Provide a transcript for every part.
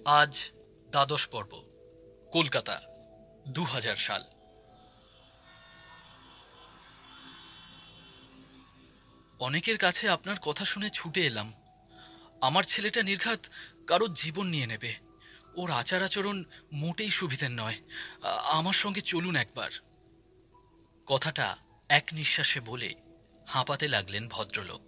আজ দ্বাদশ পর্ব। কলকাতা, 2000 সাল। অনেকের কাছে আপনার কথা শুনে ছুটে এলাম। আমার ছেলেটা নির্ঘাত কারোর জীবন নিয়ে নেবে। ওর আচার আচরণ মোটেই সুবিধের নয়। আমার সঙ্গে চলুন একবার। কথাটা এক নিঃশ্বাসে বলে হাঁপাতে লাগলেন ভদ্রলোক।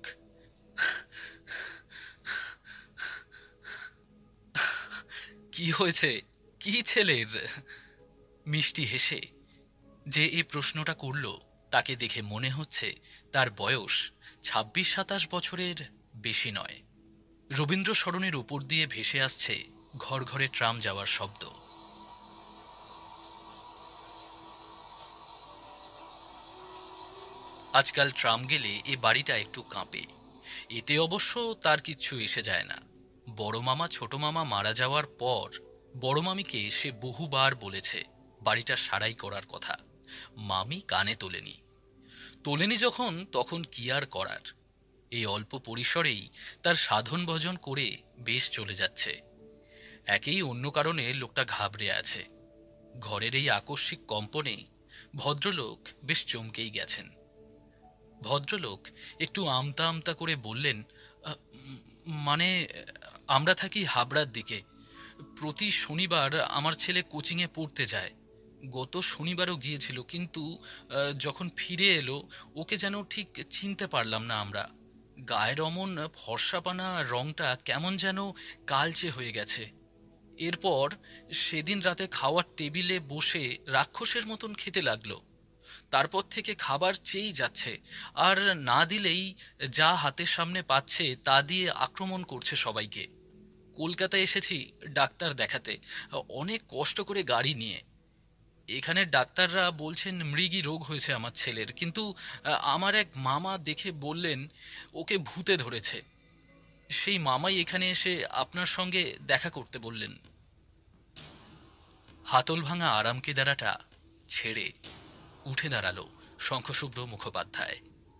কি হয়েছে? কি ছেলের? মিষ্টি হেসে যে এই প্রশ্নটা করল তাকে দেখে মনে হচ্ছে তার বয়স 26-27 বছরের বেশি নয়। রবীন্দ্র সরণির উপর দিয়ে ভেসে আসছে ঘর ঘরে ট্রাম যাওয়ার শব্দ। আজকাল ট্রাম গেলে এ বাড়িটা একটু কাঁপে। এতে অবশ্য তার কিচ্ছু এসে যায় না। বড় মামা ছোট মামা মারা যাওয়ার পর বড় মামিকে সে বহুবার বলেছে বাড়িটা সারাই করার কথা। মামি কানে তোলেনি যখন, তখন কি আর করার। এই অল্প পরিসরেই তার সাধন ভজন করে বেশ চলে যাচ্ছে। একেই অন্য কারণে লোকটা ঘাবড়ে আছে। ঘরের এই আকস্মিক কম্পনে ভদ্রলোক বেশ চমকেই গেছেন। ভদ্রলোক একটু আমতা আমতা করে বললেন, মানে আমরা থাকি হাবড়ার দিকে। প্রতি শনিবার আমার ছেলে কোচিংয়ে পড়তে যায়। গত শনিবারও গিয়েছিল, কিন্তু যখন ফিরে এলো ওকে যেন ঠিক চিনতে পারলাম না আমরা। গায়ের অমন ফর্সাপানা রংটা কেমন যেন কালচে হয়ে গেছে। এরপর সেদিন রাতে খাওয়ার টেবিলে বসে রাক্ষসের মতন খেতে লাগলো। তারপর থেকে খাবার চেয়েই যাচ্ছে, আর না দিলেই যা হাতের সামনে পাচ্ছে তা দিয়ে আক্রমণ করছে সবাইকে। কলকাতায় এসেছি ডাক্তার দেখাতে, অনেক কষ্ট করে গাড়ি নিয়ে। এখানের ডাক্তাররা বলছেন মৃগী রোগ হয়েছে আমার ছেলের, কিন্তু আমার এক মামা দেখে বললেন ওকে ভূতে ধরেছে। সেই মামাই এখানে এসে আপনার সঙ্গে দেখা করতে বললেন। হাতল ভাঙা আরাম কেদারাটা ছেড়ে উঠে দাঁড়ালো শঙ্খশুভ্র মুখোপাধ্যায়।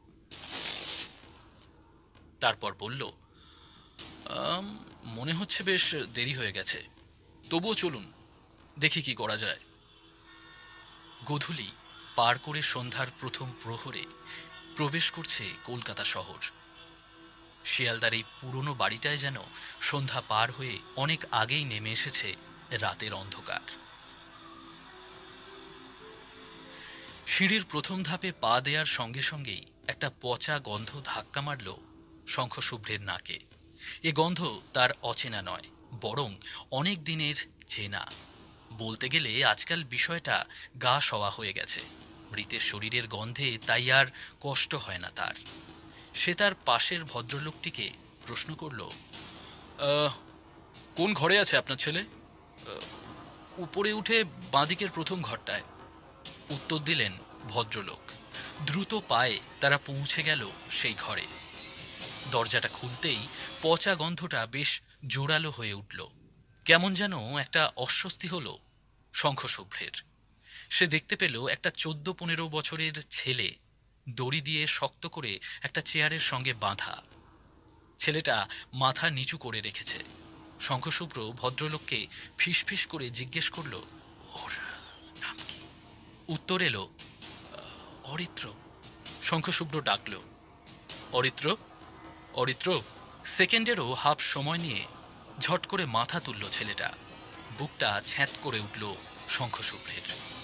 তারপর বলল, "আম, মনে হচ্ছে বেশ দেরি হয়ে গেছে। তবুও চলুন, দেখি কি করা যায়।" গোধূলি পার করে সন্ধ্যার প্রথম প্রহরে প্রবেশ করছে কলকাতা শহর। শিয়ালদার এই পুরনো বাড়িটায় যেন সন্ধ্যা পার হয়ে অনেক আগেই নেমে এসেছে রাতের অন্ধকার। সিঁড়ির প্রথম ধাপে পা দেওয়ার সঙ্গে সঙ্গেই একটা পচা গন্ধ ধাক্কা মারল শঙ্খশুভ্রের নাকে। এ গন্ধ তার অচেনা নয়, বরং অনেক দিনের চেনা। বলতে গেলে আজকাল বিষয়টা গা সওয়া হয়ে গেছে। মৃতের শরীরের গন্ধে তাই আর কষ্ট হয় না তার। সে তার পাশের ভদ্রলোকটিকে প্রশ্ন করল, "আহ, কোন ঘরে আছে আপনার ছেলে?" "উপরে উঠে বাঁদিকের প্রথম ঘরটায়," উত্তর দিলেন ভদ্রলোক। দ্রুত পায়ে তারা পৌঁছে গেল সেই ঘরে। দরজাটা খুলতেই পচা গন্ধটা বেশ জোরালো হয়ে উঠল। কেমন যেন একটা অস্বস্তি হলো শঙ্খশুভ্রের। সে দেখতে পেল একটা 14-15 বছরের ছেলে দড়ি দিয়ে শক্ত করে একটা চেয়ারের সঙ্গে বাঁধা। ছেলেটা মাথা নিচু করে রেখেছে। শঙ্খশুভ্র ভদ্রলোককে ফিসফিস করে জিজ্ঞেস করল, "ওর নাম কি?" উত্তর এলো, "অরিত্র।" শঙ্খশুভ্র ডাকল, "অরিত্র, অরিত্র।" সেকেন্ডেরও হাফ সময় নিয়ে ঝট করে মাথা তুলল ছেলেটা। বুকটা ছ্যাঁত করে উঠল শঙ্খশুভ্রের।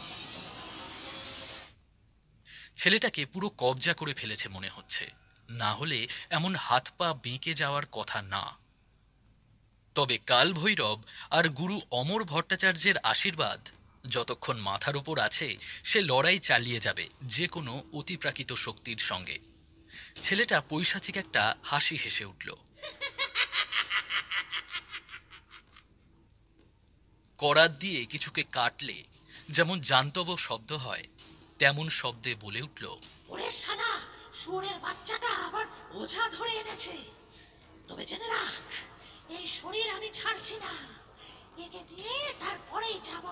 ছেলেটাকে পুরো কবজা করে ফেলেছে মনে হচ্ছে, না হলে এমন হাত পা বেঁকে যাওয়ার কথা না। তবে কাল ভৈরব আর গুরু অমর ভট্টাচার্যের আশীর্বাদ যতক্ষণ মাথার উপর আছে, সে লড়াই চালিয়ে যাবে যে কোনো অতিপ্রাকৃত শক্তির সঙ্গে। ছেলেটা পৈশাচিক একটা হাসি হেসে উঠল। করাত দিয়ে কিছুকে কাটলে যেমন জান্তব শব্দ হয়, তেমন শব্দে বলে উঠল, ওরে শালা, শুয়োরের বাচ্চাটা আবার ওঝা ধরে এনেছে। তবে জেনে রাখ, এই শরীর আমি ছাড়ছি না। একে দিয়ে তারপরেই যাব।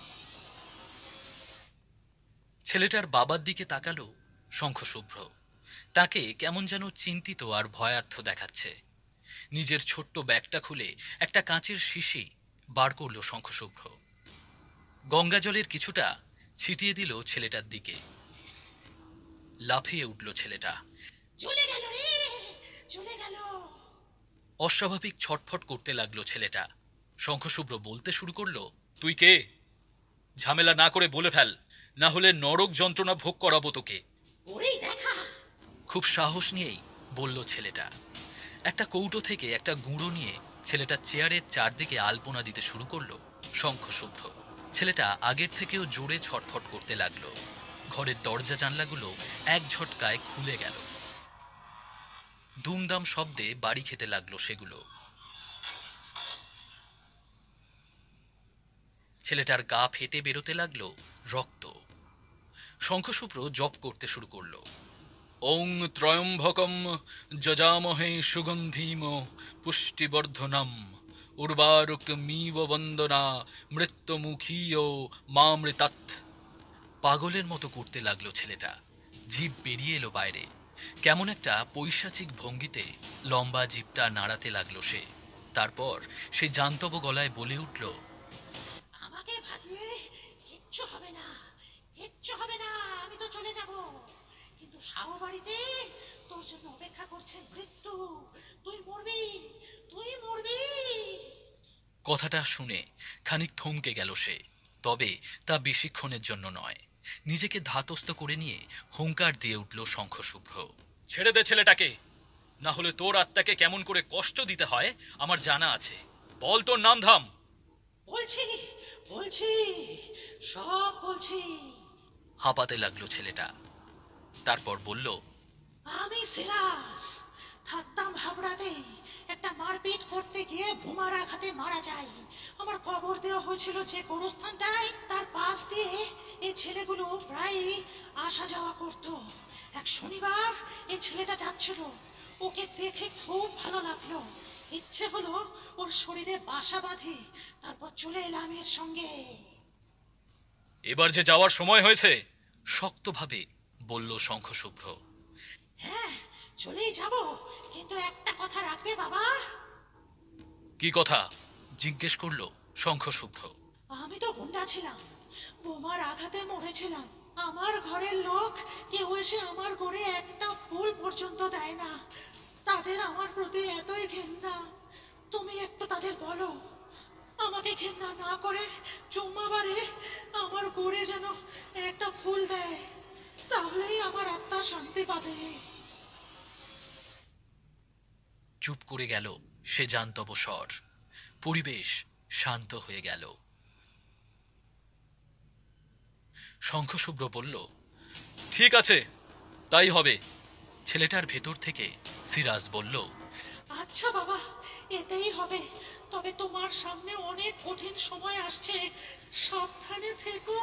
ছেলেটার বাবার দিকে তাকালো শঙ্খশুভ্র। তাকে কেমন যেন চিন্তিত আর ভয়ার্থ দেখাচ্ছে। নিজের ছোট্ট ব্যাগটা খুলে একটা কাঁচের শিশি বার করল শঙ্খশুভ্র। গঙ্গা জলের কিছুটা ছিটিয়ে দিল ছেলেটার দিকে। লাফিয়ে উঠল ছেলেটা। চলে গেল রে, চলে গেল। অস্বাভাবিক ছটফট করতে লাগলো ছেলেটা। শঙ্খশুভ্র বলতে শুরু করলো, তুই কে? ঝামেলা না করে বলে ফেল, না হলে নরক যন্ত্রণা ভোগ করাবো তোকে। ওরেই দেখা। খুব সাহস নিয়েই বলল ছেলেটা। একটা কৌটো থেকে একটা গুঁড়ো নিয়ে ছেলেটা চেয়ারের চারদিকে আলপনা দিতে শুরু করলো শঙ্খশুভ্র। ছেলেটা আগের থেকেও জোরে ছটফট করতে লাগলো। ঘরের দরজা জানলাগুলো এক ঝটকায় খুলে গেল। দুমদাম শব্দে বাড়ি খেতে লাগলো সেগুলো। ছেলেটার গা ফেটে বেরোতে লাগলো রক্ত। শঙ্খশুভ্র জপ করতে শুরু করলো। ওং ত্রয়ম্বকম যজামহে সুগন্ধিম পুষ্টিবর্ধনম উর্বারুকমিব বন্দনা মৃত্যুমুখীয় মামৃতাৎ। পাগলের মতো করতে লাগলো ছেলেটা। জিভ বেরিয়ে এলো বাইরে। কেমন একটা পৈশাচিক ভঙ্গিতে লম্বা জিভটা নাড়াতে লাগলো সে। তারপর সে জান্তব গলায় বলে উঠল, আমাকে ভাগিয়ে কিচ্ছু হবে না, কিচ্ছু হবে না, আমি তো চলে যাব। কিন্তু শাহ বাড়িতে তোর জন্য অপেক্ষা করছে মৃত্যু। তুই মরবি, তুই মরবি। কথাটা শুনে খানিক থমকে গেল সে। তবে তা বেশিক্ষণের জন্য নয়। নিজেকে ধাতস্থ করে নিয়ে হুঙ্কার দিয়ে উঠল শঙ্খশুভ্র, ছেড়ে দে ছেলেটাকে, না হলে তোর আত্মাকে কেমন করে কষ্ট দিতে হয় আমার জানা আছে। বল তোর নাম ধাম। বলছি, বলছি, সব বলছি। হাঁপাতে লাগলো ছেলেটা। তারপর বলল, আমি সিরাজ, থাকতাম হাবড়াতে। একটা মারপিট করতে গিয়ে বোমার আঘাতে মারা যায়। আমার কবর দেওয়া হয়েছিল যে গোরস্থানটায়, তার পাশ দিয়ে এই ছেলেগুলো প্রায় আসা যাওয়া করত। এক শনিবার এই ছেলেটা যাচ্ছিল, ওকে দেখে খুব ভালো লাগলো। ইচ্ছে হলো ওর শরীরে বাসা বাঁধি, তারপর চলে এলাম এর সঙ্গে। এবার যে যাওয়ার সময় হয়েছে, শক্তভাবে বলল শঙ্খশুভ্র। হ্যাঁ, চলেই যাব, কিন্তু একটা কথা রাখবে বাবা। কি কথা? জিজ্ঞেস করল শঙ্খশুভ্র। আমি তো গুন্ডা ছিলাম, বোমার আঘাতে মরেছিলাম। আমার ঘরের লোক কেউ এসে আমার ঘরে একটা ফুল পর্যন্ত দেয় না। তাদের আমার প্রতি এতই ঘেন্না, তুমি একটু তাদের বলো আমাকে ঘেন্না না করে চুম্মাবারে আমার ঘরে যেন একটা ফুল দেয়, তাহলেই আমার আত্মা শান্তি পাবে। চুপ করে গেল সে জান্তব স্বর। পরিবেশ শান্ত হয়ে গেল। শঙ্খশুভ্র বলল, ঠিক আছে, তাই হবে। ছেলেটার ভেতর থেকে সিরাজ বলল, আচ্ছা বাবা, এতেই হবে। তবে তোমার সামনে অনেক কঠিন সময় আসছে, সাবধানে থেকো।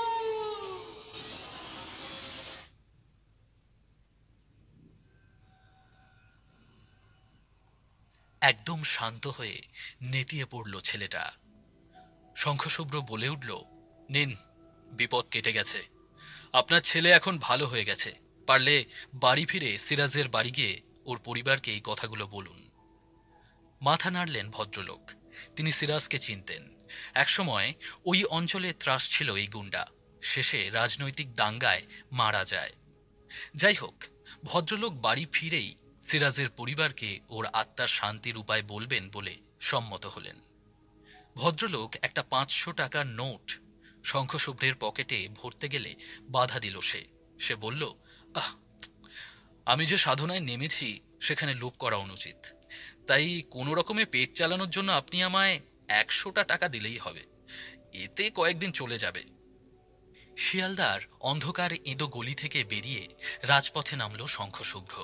একদম শান্ত হয়ে নেতিয়ে পড়ল ছেলেটা। শঙ্খশুভ্র বলে উঠল, নিন, বিপদ কেটে গেছে। আপনার ছেলে এখন ভালো হয়ে গেছে। পারলে বাড়ি ফিরে সিরাজের বাড়ি গিয়ে ওর পরিবারকে এই কথাগুলো বলুন। মাথা নাড়লেন ভদ্রলোক। তিনি সিরাজকে চিনতেন। একসময় ওই অঞ্চলে ত্রাস ছিল এই গুন্ডা। শেষে রাজনৈতিক দাঙ্গায় মারা যায়। যাই হোক, ভদ্রলোক বাড়ি ফিরেই সিরাজের পরিবারকে ওর আত্মার শান্তির উপায় বলবেন বলে সম্মত হলেন। ভদ্রলোক একটা 500 টাকার নোট শঙ্খশুভ্রের পকেটে ভরতে গেলে বাধা দিল সে। সে বলল, আহ, আমি যে সাধনায় নেমেছি সেখানে লোভ করা অনুচিত। তাই কোনো রকমে পেট চালানোর জন্য আপনি আমায় 100টা টাকা দিলেই হবে। এতে কয়েকদিন চলে যাবে। শিয়ালদার অন্ধকার এঁদো গলি থেকে বেরিয়ে রাজপথে নামল শঙ্খশুভ্র।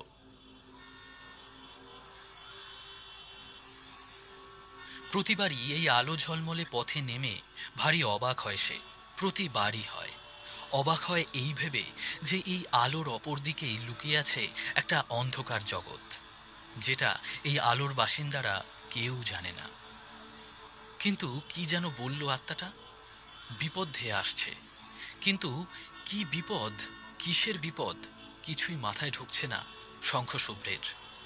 প্রতিবারই এই আলো ঝলমলে পথে নেমে ভারী অবাক হয় সে। প্রতিবারই হয়। অবাক হয় এই ভেবে যে এই আলোর অপর দিকেই লুকিয়ে আছে একটা অন্ধকার জগৎ, যেটা এই আলোর বাসিন্দারা কেউ জানে না। কিন্তু কি যেন বলল আত্মাটা, বিপদ ধেয়ে আসছে। কিন্তু কি বিপদ, কিসের বিপদ, কিছুই মাথায় ঢুকছে না শঙ্খশুভ্রের।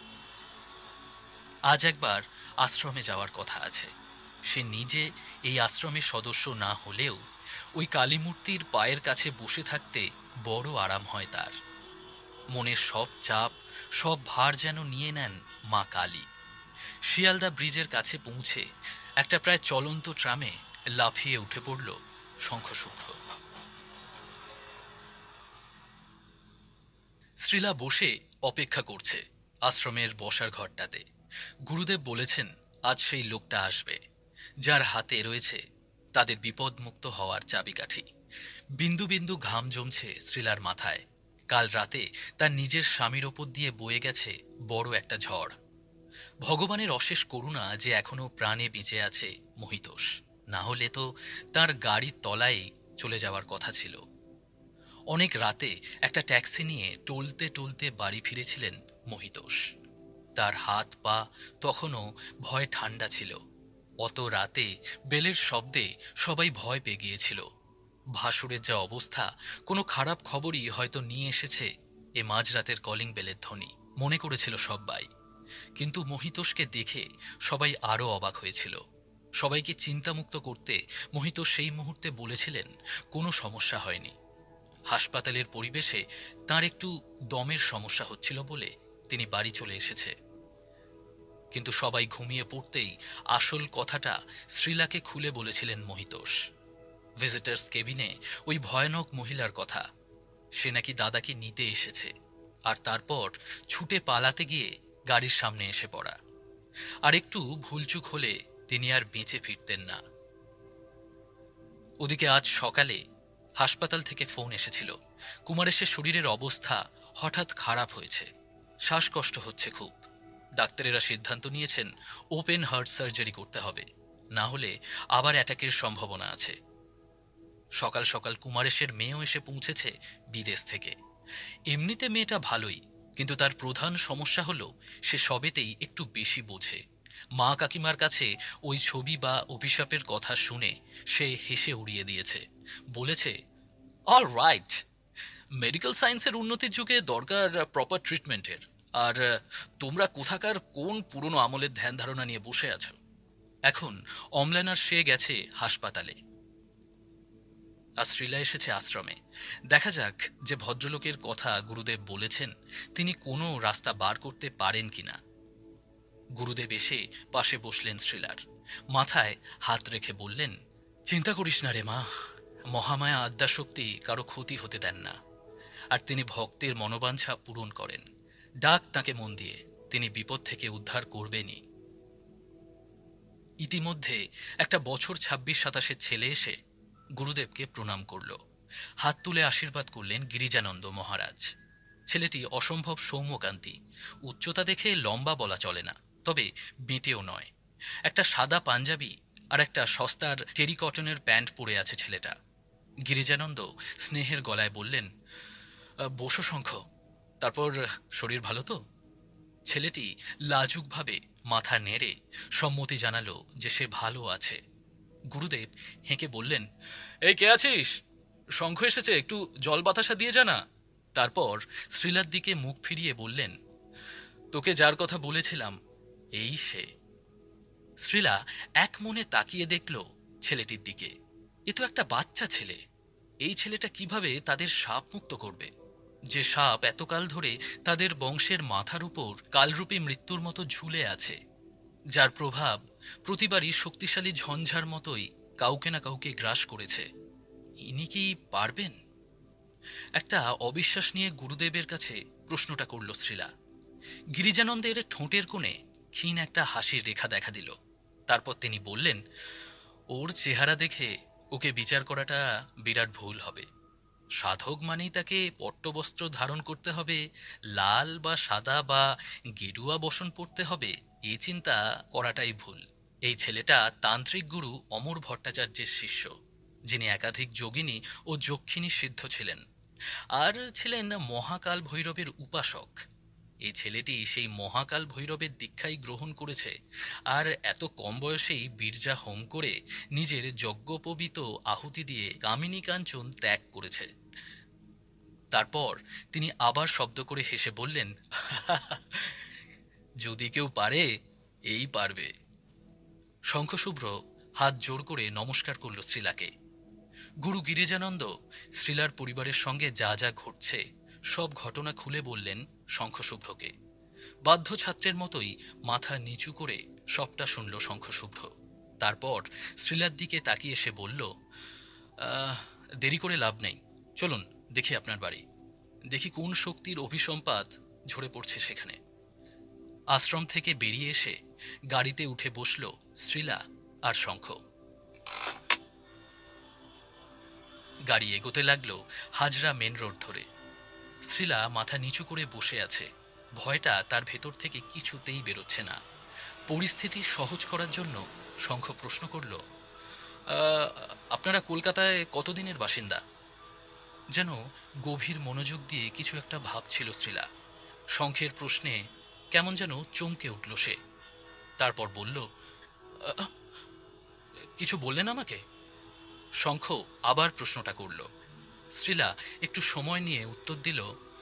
আজ একবার আশ্রমে যাওয়ার কথা আছে। সে নিজে এই আশ্রমের সদস্য না হলেও ওই কালীমূর্তির পায়ের কাছে বসে থাকতে বড় আরাম হয় তার। মনের সব চাপ, সব ভার যেন নিয়ে নেন মা কালী। শিয়ালদা ব্রিজের কাছে পৌঁছে একটা প্রায় চলন্ত ট্রামে লাফিয়ে উঠে পড়ল শঙ্খশুভ্র। শ্রীলা বসে অপেক্ষা করছে আশ্রমের বসার ঘরটাতে। গুরুদেব বলেছেন আজ সেই লোকটা আসবে, যার হাতে রয়েছে তাদের বিপদমুক্ত হওয়ার চাবিকাঠি। বিন্দু বিন্দু ঘাম জমছে শ্রীলার মাথায়। কাল রাতে তার নিজের স্বামীর ওপর দিয়ে বয়ে গেছে বড় একটা ঝড়। ভগবানের অশেষ করুণা যে এখনো প্রাণে বেঁচে আছে মহিতোষ, না হলে তো তার গাড়ির তলায় চলে যাওয়ার কথা ছিল। অনেক রাতে একটা ট্যাক্সি নিয়ে টলতে টলতে বাড়ি ফিরেছিলেন মহিতোষ। তার হাত পা তখনও ভয়ে ঠান্ডা ছিল। অত রাতে বেলের শব্দে সবাই ভয় পেয়ে গিয়েছিল। ভাসুরের যা অবস্থা, কোনো খারাপ খবরই হয়তো নিয়ে এসেছে এ মাঝরাতের কলিং বেলের ধ্বনি মনে করেছিল সবাই। কিন্তু মহিতোষকে দেখে সবাই আরও অবাক হয়েছিল। সবাইকে চিন্তামুক্ত করতে মহিতোষ সেই মুহূর্তে বলেছিলেন কোনো সমস্যা হয়নি। হাসপাতালের পরিবেশে তার একটু দমের সমস্যা হচ্ছিল বলে তিনি বাড়ি চলে এসেছে। কিন্তু সবাই ঘুমিয়ে পড়তেই আসল কথাটা শ্রীলাকে খুলে বলেছিলেন মহিতোষ। ভিজিটার্স কেবিনে ওই ভয়ানক মহিলার কথা। সে নাকি দাদাকে নিতে এসেছে, আর তারপর ছুটে পালাতে গিয়ে গাড়ির সামনে এসে পড়া। আর একটু ভুলচুক হলে তিনি আর বেঁচে ফিরতেন না। ওদিকে আজ সকালে হাসপাতাল থেকে ফোন এসেছিল, কুমারেশের শরীরের অবস্থা হঠাৎ খারাপ হয়েছে, শ্বাসকষ্ট হচ্ছে খুব। ডাক্তারেরা সিদ্ধান্ত নিয়েছেন ওপেন হার্ট সার্জারি করতে হবে, না হলে আবার অ্যাটাকের সম্ভাবনা আছে। সকাল সকাল কুমারেশের মেয়েও এসে পৌঁছেছে বিদেশ থেকে। এমনিতে মেয়েটা ভালোই, কিন্তু তার প্রধান সমস্যা হলো সে সবেতেই একটু বেশি বোঝে। মা কাকিমার কাছে ওই ছবি বা অভিশাপের কথা শুনে সে হেসে উড়িয়ে দিয়েছে। বলেছে, অল রাইট, মেডিকেল সায়েন্সের উন্নতির যুগে দরকার প্রপার ট্রিটমেন্টের, আর তোমরা কোথাকার কোন পুরনো আমলের ধ্যান ধারণা নিয়ে বসে আছো। এখন অমলানার সে গেছে হাসপাতালে, আর শ্রীলা এসেছে আশ্রমে। দেখা যাক যে ভদ্রলোকের কথা গুরুদেব বলেছেন তিনি কোনো রাস্তা বার করতে পারেন কিনা। গুরুদেব এসে পাশে বসলেন শ্রীলার, মাথায় হাত রেখে বললেন, চিন্তা করিস না রে মা, মহামায়া আদ্যাশক্তি কারো ক্ষতি হতে দেন না, আর তিনি ভক্তের মনোবাঞ্ছা পূরণ করেন। ডাক তাকে মন দিয়ে, তিনি বিপদ থেকে উদ্ধার করবেনই। ইতিমধ্যে একটা বছর 26-27 ছেলে এসে গুরুদেবকে প্রণাম করল। হাত তুলে আশীর্বাদ করলেন গিরিজানন্দ মহারাজ। ছেলেটি অসম্ভব সৌম্যকান্তি, উচ্চতা দেখে লম্বা বলা চলে না, তবে বেঁটেও নয়। একটা সাদা পাঞ্জাবি আর একটা সস্তার টেরিকটনের প্যান্ট পরে আছে ছেলেটা। গিরিজানন্দ স্নেহের গলায় বললেন, বসো শঙ্খ, তারপর শরীর ভালো তো? ছেলেটি লাজুকভাবে মাথা নেড়ে সম্মতি জানালো যে সে ভালো আছে। গুরুদেব হেঁকে বললেন, এই কে আছিস? শঙ্খ এসেছে, একটু জল বাতাসা দিয়ে জানা। তারপর শ্রীলার দিকে মুখ ফিরিয়ে বললেন, তোকে যার কথা বলেছিলাম এই সে। শ্রীলা এক মনে তাকিয়ে দেখল ছেলেটির দিকে। এ তো একটা বাচ্চা ছেলে। এই ছেলেটা কিভাবে তাদের সাপ মুক্ত করবে, যে সাপ এতকাল ধরে তাদের বংশের মাথার উপর কালরূপী মৃত্যুর মতো ঝুলে আছে, যার প্রভাব প্রতিবারই শক্তিশালী ঝঞ্ঝার মতোই কাউকে না কাউকে গ্রাস করেছে। ইনি কি পারবেন? একটা অবিশ্বাস নিয়ে গুরুদেবের কাছে প্রশ্নটা করল শ্রীলা। গিরিজানন্দের ঠোঁটের কোণে ক্ষীণ একটা হাসির রেখা দেখা দিল। তারপর তিনি বললেন, ওর চেহারা দেখে ওকে বিচার করাটা বিরাট ভুল হবে। সাধক মানেই তাকে পট্টবস্ত্র ধারণ করতে হবে, লাল বা সাদা বা গেরুয়া বসন পরতে হবে, এই চিন্তা করাটাই ভুল। এই ছেলেটা তান্ত্রিক গুরু অমর ভট্টাচার্যের শিষ্য, যিনি একাধিক যোগিনী ও যক্ষিণী সিদ্ধ ছিলেন, আর ছিলেন মহাকাল ভৈরবের উপাসক। এই ছেলেটি সেই মহাকাল ভৈরবের দীক্ষাই গ্রহণ করেছে, আর এত কম বয়সেই বীর্যা হোম করে নিজের যজ্ঞোপবীত আহুতি দিয়ে কামিনী কাঞ্চন ত্যাগ করেছে। তারপর তিনি আবার শব্দ করে হেসে বললেন, যদি কেউ পারে, এই পারবে। শঙ্খশুভ্র হাত জোর করে নমস্কার করল শ্রীলাকে। গুরু গিরিজানন্দ শ্রীলার পরিবারের সঙ্গে যা যা ঘটছে সব ঘটনা খুলে বললেন শঙ্খশুভ্রকে। বাধ্য ছাত্রের মতোই মাথা নিচু করে সবটা শুনল শঙ্খশুভ্র। তারপর শ্রীলার দিকে তাকিয়ে সে বলল, দেরি করে লাভ নেই, চলুন দেখি আপনার বাড়ি, দেখি কোন শক্তির অভিসম্পাত ঝরে পড়ছে সেখানে। আশ্রম থেকে বেরিয়ে এসে গাড়িতে উঠে বসল শ্রীলা আর শঙ্খ। গাড়ি এগোতে লাগলো হাজরা মেন রোড ধরে। শ্রীলা মাথা নিচু করে বসে আছে, ভয়টা তার ভেতর থেকে কিছুতেই বেরোচ্ছে না। পরিস্থিতি সহজ করার জন্য শঙ্খ প্রশ্ন করল, আপনারা কলকাতায় কতদিনের বাসিন্দা? যেন গভীর মনোযোগ দিয়ে কিছু একটা ভাবছিল শ্রীলা। শঙ্খের প্রশ্নে কেমন যেন চমকে উঠল সে। তারপর বলল, কিছু বললেন আমাকে? শঙ্খ আবার প্রশ্নটা করল। শ্রীলা একটু সময় নিয়ে উত্তর দিল,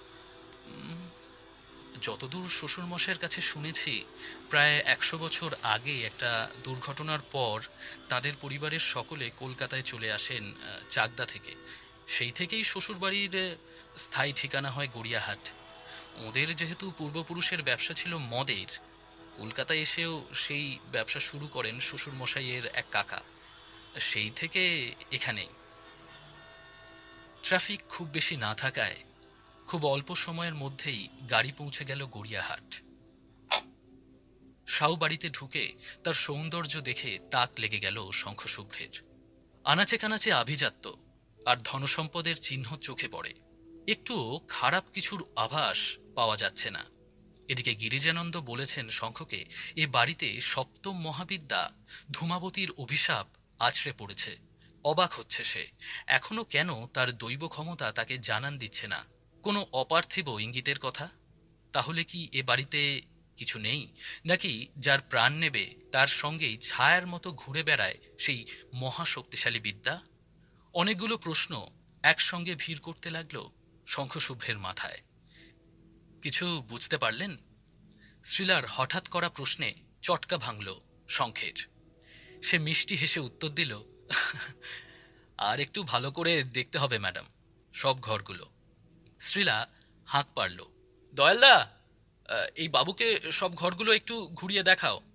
যতদূর শ্বশুরমশাইয়ের কাছে শুনেছি, প্রায় 100 বছর আগে একটা দুর্ঘটনার পর তাদের পরিবারের সকলে কলকাতায় চলে আসেন চাকদা থেকে। সেই থেকেই শ্বশুরবাড়ির স্থায়ী ঠিকানা হয় গড়িয়াহাট। ওদের যেহেতু পূর্বপুরুষের ব্যবসা ছিল মদের, কলকাতায় এসেও সেই ব্যবসা শুরু করেন শ্বশুরমশাইয়ের এক কাকা। সেই থেকে এখানেই। ট্রাফিক খুব বেশি না থাকায় খুব অল্প সময়ের মধ্যেই গাড়ি পৌঁছে গেল গড়িয়াহাট। সাউ বাড়িতে ঢুকে তার সৌন্দর্য দেখে তাক লেগে গেল শঙ্খশুভ্রের। আনাচে কানাচে আভিজাত্য আর ধনসম্পদের চিহ্ন চোখে পড়ে, একটুও খারাপ কিছুর আভাস পাওয়া যাচ্ছে না। এদিকে গিরিজানন্দ বলেছেন শঙ্খকে, এ বাড়িতে সপ্তম মহাবিদ্যা ধূমাবতীর অভিশাপ আছড়ে পড়েছে। অবাক হচ্ছে সে, এখনো কেন তার দৈব ক্ষমতা তাকে জানান দিচ্ছে না কোনো অপার্থিব ইঙ্গিতের কথা। তাহলে কি এ বাড়িতে কিছু নেই, নাকি যার প্রাণ নেবে তার সঙ্গেই ছায়ার মতো ঘুরে বেড়ায় সেই মহাশক্তিশালী বিদ্যা? অনেকগুলো প্রশ্ন একসঙ্গে ভিড় করতে লাগল শঙ্খশুভ্রের মাথায়। কিছু বুঝতে পারলেন? শ্রীলার হঠাৎ করা প্রশ্নে চটকা ভাঙল শঙ্খের। সে মিষ্টি হেসে উত্তর দিল, আর একটু ভালো করে দেখতে হবে ম্যাডাম, সব ঘরগুলো। শ্রীলা হাঁক পারল, দয়ালদা, এই বাবুকে সব ঘরগুলো একটু ঘুরিয়ে দেখাও।